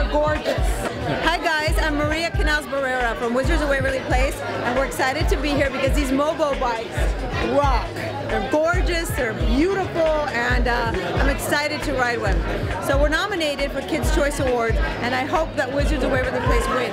are gorgeous. Hi guys, I'm Maria Canals-Barrera from Wizards of Waverly Place, and we're excited to be here because these Mobo bikes rock. They're gorgeous, they're beautiful, and I'm excited to ride one. So we're nominated for Kids Choice Awards, and I hope that Wizards of Waverly Place wins.